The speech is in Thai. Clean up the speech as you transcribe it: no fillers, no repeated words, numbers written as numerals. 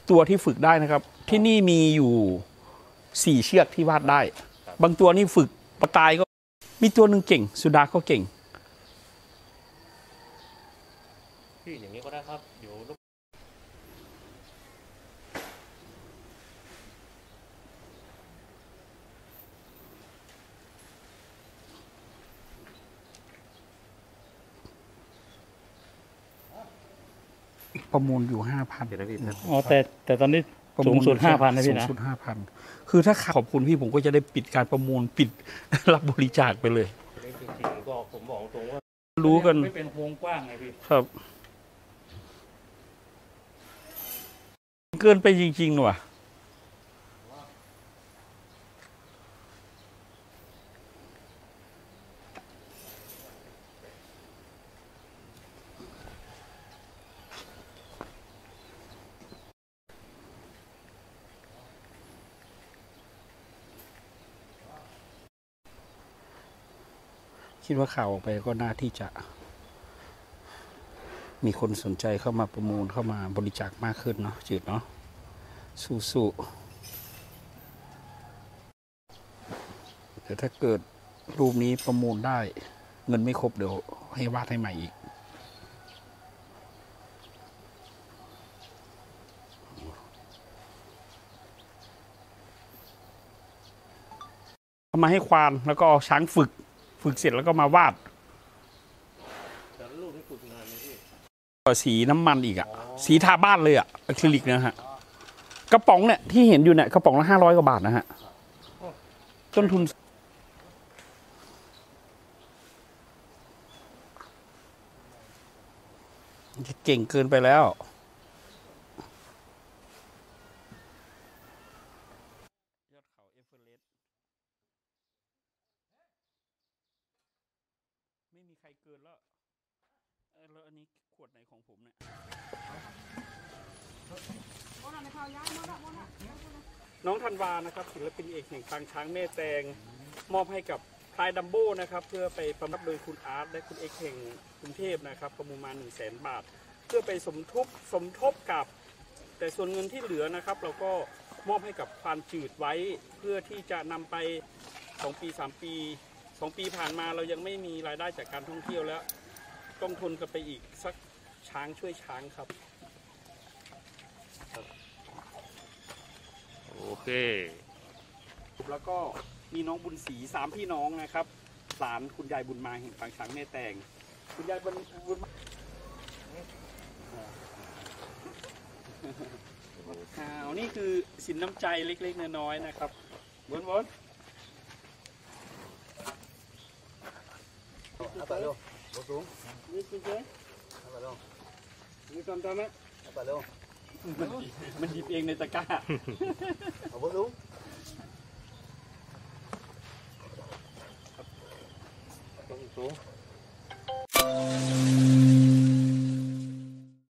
ตัวที่ฝึกได้นะครับที่นี่มีอยู่4 เชือกที่วาดได้บางตัวนี่ฝึกประกายก็มีตัวหนึ่งเก่งสุดาก็เก่งพี่อย่างนี้ก็ได้ครับเดี๋ยวประมูลอยู่ 5,000 เดี๋ยวนะพี่อ๋อแต่ตอนนี้สูงสุด 5,000 นะพี่นะสูงสุด 5,000 คือถ้าขอบคุณพี่ผมก็จะได้ปิดการประมูลปิดรับบริจาคไปเลยจริงๆก็ผมบอกตรงว่ารู้กันไม่เป็นวงกว้างไงพี่ครับเกินไปจริงๆว่ะคิดว่าข่าวออกไปก็น่าที่จะมีคนสนใจเข้ามาประมูลเข้ามาบริจาคมากขึ้นเนาะจืดเนาะสู้ๆแต่ถ้าเกิดรูปนี้ประมูลได้เงินไม่ครบเดี๋ยวให้วาดให้ใหม่อีกเอามาให้ควานแล้วก็เอาช้างฝึกเสร็จแล้วก็มาวาดรูปนี้ฝึกงานไหมพี่สีน้ำมันอีกอะสีทาบ้านเลยอะอะคริลิกนะฮะกระป๋องเนี่ยที่เห็นอยู่เนี่ยกระป๋องละ500 กว่าบาทนะฮะต้นทุนเก่งเกินไปแล้วยอดเขาเอเวอเรสต์ไม่มีใครเกินแล้วแล้วอันนี้ขวดไหนของผมเนี่ยน้องธันวานะครับศิลปินเอกแห่งปางช้างแม่แตงมอบให้กับพลายดัมโบ้นะครับเพื่อไปประดับโดยคุณอาร์ตและคุณเอกแห่งกรุงเทพนะครับประมูลมา100,000 บาทเพื่อไปสมทบกับแต่ส่วนเงินที่เหลือนะครับเราก็มอบให้กับควานจืดไว้เพื่อที่จะนำไป2 ปี 3 ปี2 ปีผ่านมาเรายังไม่มีรายได้จากการท่องเที่ยวแล้วต้องทนกันไปอีกสักช้างช่วยช้างครับโอเคแล้วก็มีน้องบุญศรี3 พี่น้องนะครับหลานคุณยายบุญมาแห่งปางช้างแม่แตงคุณยายบุญมานี่คือสินน้ำใจเล็กๆน้อยๆนะครับวน apa lo? Bosung. Ni sih. Apa lo? Ni tontonไหม Apa lo? มันหยิบเองในตะกร้า Apa bosung? Bosung.